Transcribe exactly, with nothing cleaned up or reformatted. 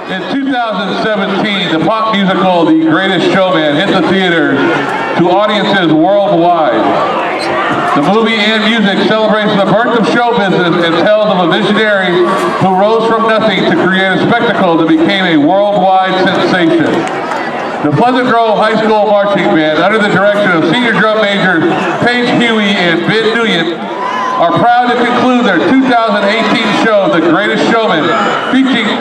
In two thousand seventeen, the pop musical The Greatest Showman hit the theaters to audiences worldwide. The movie and music celebrates the birth of show business and tells of a visionary who rose from nothing to create a spectacle that became a worldwide sensation. The Pleasant Grove High School Marching Band, under the direction of senior drum majors Paige Huey and Ben Nguyen, are proud to conclude their two thousand eighteen show, The Greatest Showman, featuring